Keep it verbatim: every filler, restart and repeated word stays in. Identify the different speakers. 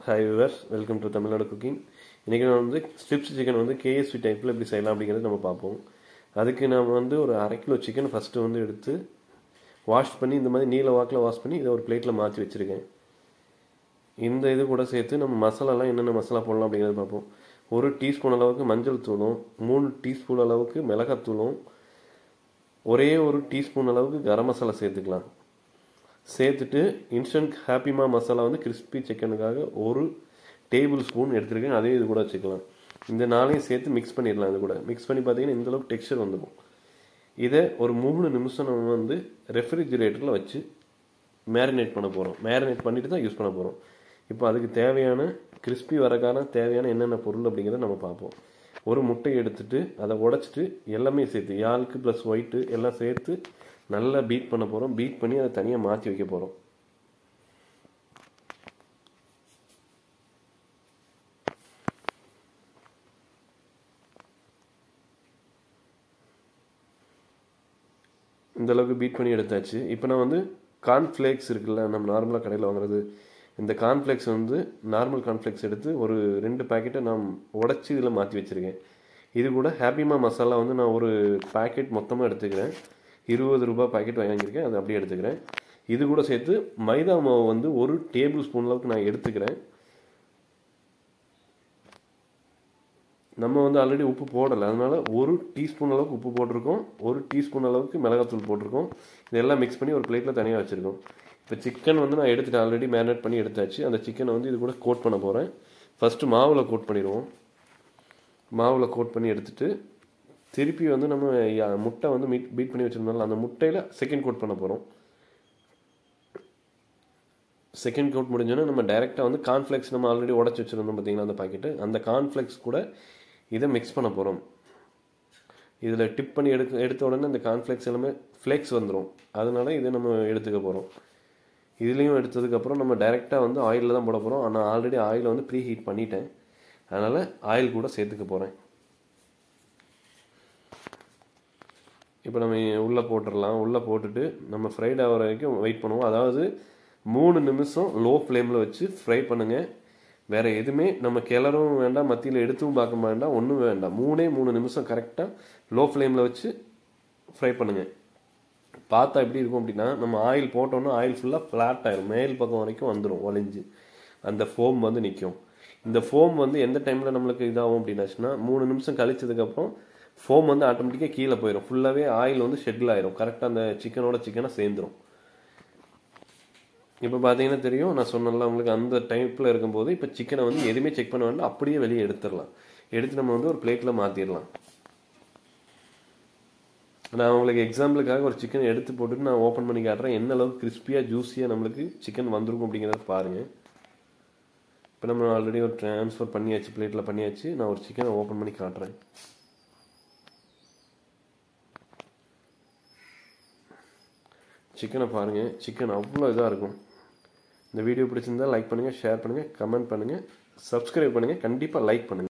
Speaker 1: Hi viewers, welcome to Tamilnadu cooking. இன்னைக்கு நான் வந்து ஸ்ட்ரிப்ஸ் சிக்கன் வந்து K S V டைப்ல எப்படி செய்யலாம் அப்படிங்கறது நம்ம பாப்போம். அதுக்கு நாம வந்து ஒரு அரை கிலோ சிக்கன் ஃபர்ஸ்ட் வந்து எடுத்து வாஷ் பண்ணி இந்த மாதிரி நீல வாக்குல வாஷ் பண்ணி இத ஒரு பிளேட்ல மாத்தி வச்சிருக்கேன். இந்த இது கூட சேர்த்து நம்ம மசாலா எல்லாம் என்னென்ன மசாலா போடலாம் அப்படிங்கறத பாப்போம். ஒரு டீஸ்பூன் அளவுக்கு மஞ்சள் தூளும், மூணு டீஸ்பூன் அளவுக்கு மிளகாய் தூளும், ஒரே ஒரு டீஸ்பூன் அளவுக்கு கரம் மசாலா சேர்த்துக்கலாம். சேர்த்துட்டு இன்ஸ்டன்ட் ஹாப்பிமா மசாலா வந்து கிறிஸ்பி சிக்கனுக்காக ஒரு டேபிள் ஸ்பூன் எடுத்துருக்கேன். அதே இது கூட வச்சுக்கலாம். இந்த நாளையும் சேர்த்து மிக்ஸ் பண்ணிடலாம். இது கூட மிக்ஸ் பண்ணி பார்த்தீங்கன்னா இந்த அளவுக்கு டெக்ஸ்சர் வந்துடும். இதை ஒரு மூணு நிமிஷம் நம்ம வந்து ரெஃப்ரிஜிரேட்டரில் வச்சு மேரினேட் பண்ண போகிறோம். மேரினேட் பண்ணிட்டு தான் யூஸ் பண்ண போகிறோம். இப்போ அதுக்கு தேவையான கிறிஸ்பி வரக்கான தேவையான என்னென்ன பொருள் அப்படிங்கிறத நம்ம பார்ப்போம். ஒரு முட்டையை எடுத்துட்டு அதை உடைச்சிட்டு எல்லாமே சேர்த்து யாழ்க்கு ப்ளஸ் ஒயிட்டு எல்லாம் சேர்த்து நல்லா பீட் பண்ண போகிறோம். பீட் பண்ணி அதை தனியாக மாற்றி வைக்க போகிறோம். இந்த அளவுக்கு பீட் பண்ணி எடுத்தாச்சு. இப்போ நான் வந்து கார்ன்ஃப்ளேக்ஸ் இருக்குல்ல, நம்ம நார்மலாக கடையில் வாங்குறது, இந்த கார்ன்ஃப்ளேக்ஸ் வந்து நார்மல் கார்ன்ஃப்ளேக்ஸ் எடுத்து ஒரு ரெண்டு பேக்கெட்டை நான் உடச்சி இதில் மாற்றி வச்சுருக்கேன். இது கூட ஹாப்பிமா மசாலா வந்து நான் ஒரு பேக்கெட் மொத்தமாக எடுத்துக்கிறேன். இருபது ரூபாய் பாக்கெட் வாங்கியிருக்கேன். அதை அப்படியே எடுத்துக்கிறேன். இது கூட சேர்த்து மைதா மாவு வந்து ஒரு டேபிள் ஸ்பூன் அளவுக்கு நான் எடுத்துக்கிறேன். நம்ம வந்து ஆல்ரெடி உப்பு போடலை, அதனால ஒரு டீஸ்பூன் அளவுக்கு உப்பு போட்டிருக்கோம், ஒரு டீஸ்பூன் அளவுக்கு மிளகாத்தூள் போட்டிருக்கோம். இதெல்லாம் மிக்ஸ் பண்ணி ஒரு பிளேட்டில் தனியாக வச்சுருக்கோம். இப்போ சிக்கன் வந்து நான் எடுத்துகிட்டு ஆல்ரெடி மேரினேட் பண்ணி எடுத்தாச்சு. அந்த சிக்கனை வந்து இது கூட கோட் பண்ண போகிறேன். ஃபஸ்ட்டு மாவில் கோட் பண்ணிடுவோம். மாவில் கோட் பண்ணி எடுத்துகிட்டு திருப்பி வந்து நம்ம முட்டை வந்து மீட் பீட் பண்ணி வச்சுருந்தாலும் அந்த முட்டையில் செகண்ட் கோட் பண்ண போகிறோம். செகண்ட் கோட் முடிஞ்சோன்னா நம்ம டைரெக்டாக வந்து கார்ன்ஃப்ளேக்ஸ் நம்ம ஆல்ரெடி உடச்சி வச்சுருந்தோம் பார்த்தீங்கன்னா அந்த பாக்கெட்டு, அந்த கார்ன்ஃப்ளேக்ஸ் கூட இதை மிக்ஸ் பண்ண போகிறோம். இதில் டிப் பண்ணி எடுக்க எடுத்த உடனே இந்த கார்ன்ஃப்ளேக்ஸ் எல்லாமே ஃப்ளேக்ஸ் வந்துடும். அதனால இதை நம்ம எடுத்துக்க போகிறோம். இதுலேயும் எடுத்ததுக்கப்புறம் நம்ம டைரெக்டாக வந்து ஆயிலில் தான் போட போகிறோம். ஆனால் ஆல்ரெடி ஆயிலை வந்து ப்ரீ ஹீட் பண்ணிட்டேன். அதனால் ஆயில் கூட சேர்த்துக்க போகிறேன். இப்போ நம்ம உள்ளே போட்டுடலாம். உள்ளே போட்டுட்டு நம்ம ஃப்ரைட் ஆகிற வரைக்கும் வெயிட் பண்ணுவோம். அதாவது மூணு நிமிஷம் லோ ஃப்ளேமில் வச்சு ஃப்ரை பண்ணுங்கள். வேறு எதுவுமே நம்ம கிளறவும் வேண்டாம், மத்தியில் எடுத்துவும் பார்க்க வேண்டாம், ஒன்றும் வேண்டாம். மூணே மூணு நிமிஷம் கரெக்டாக லோ ஃப்ளேமில் வச்சு ஃப்ரை பண்ணுங்கள். பார்த்தா எப்படி இருக்கும் அப்படின்னா, நம்ம ஆயில் போட்டோன்னா ஆயில் ஃபுல்லாக ஃப்ளாட் ஆகிடும், மேல் பக்கம் வரைக்கும் வந்துடும் ஒளிஞ்சு. அந்த ஃபோம் வந்து நிற்கும். இந்த ஃபோம் வந்து எந்த டைமில் நம்மளுக்கு இதாகும் அப்படின்னாச்சுன்னா, மூணு நிமிஷம் கழிச்சதுக்கப்புறம் ஃபோம் வந்து ஆட்டோமேட்டிக்காக கீழே போயிடும். ஃபுல்லாகவே ஆயில் வந்து ஷெட்டில் ஆயிரும். கரெக்டாக அந்த சிக்கனோட சிக்கனை சேர்ந்துடும். இப்போ பார்த்தீங்கன்னா தெரியும், நான் சொன்னல உங்களுக்கு அந்த டைப்பில் இருக்கும்போது இப்போ சிக்கனை வந்து எதுவுமே செக் பண்ண வேண்டாம், அப்படியே வெளியே எடுத்துடலாம். எடுத்து நம்ம வந்து ஒரு பிளேட்டில் மாற்றிடலாம். நான் உங்களுக்கு எக்ஸாம்பிளுக்காக ஒரு சிக்கன் எடுத்து போட்டுட்டு நான் ஓப்பன் பண்ணி காட்டுறேன். எந்த அளவுக்கு கிறிஸ்பியாக ஜூஸியாக நம்மளுக்கு சிக்கன் வந்திருக்கும் அப்படிங்கிறத பாருங்கள். இப்போ நம்ம ஆல்ரெடி ஒரு ட்ரான்ஸ்ஃபர் பண்ணியாச்சு, பிளேட்டில் பண்ணியாச்சு. நான் ஒரு சிக்கனை ஓப்பன் பண்ணி காட்டுறேன். சிக்கனை பாருங்கள். சிக்கன் அவ்வளோ இதாக இருக்கும். இந்த வீடியோ பிடிச்சிருந்தால் லைக் பண்ணுங்கள், ஷேர் பண்ணுங்கள், கமெண்ட் பண்ணுங்கள், சப்ஸ்கிரைப் பண்ணுங்கள். கண்டிப்பாக லைக் பண்ணுங்கள்.